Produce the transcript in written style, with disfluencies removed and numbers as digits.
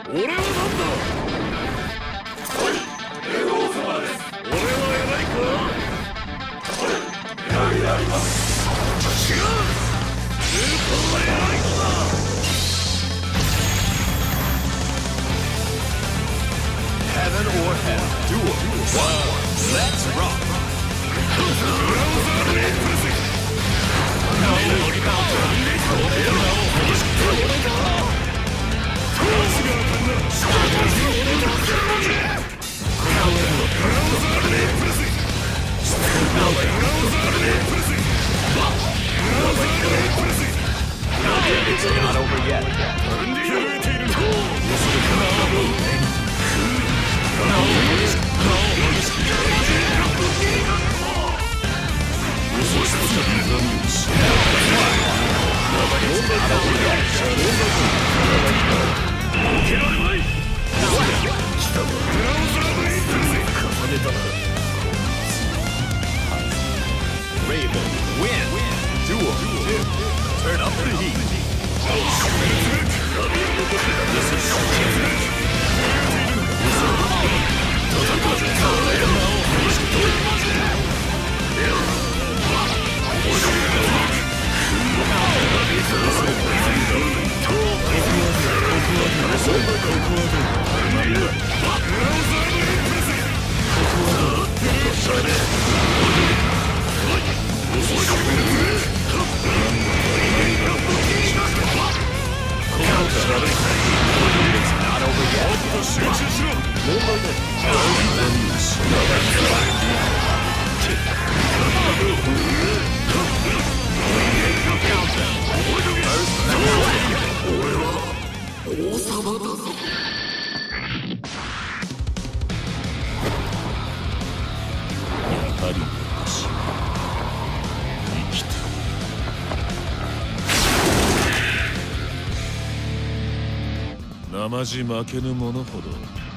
俺はなんだ。 エゴ様です。 俺は偉いか。 偉いであります。 違う。スーパーは偉い子だ。 Heaven or hell, duel. Let's rock. It's not over yet. Raven, win. Duel. Turn up the heat. It's not over yet. Namaji 負けぬ者ほど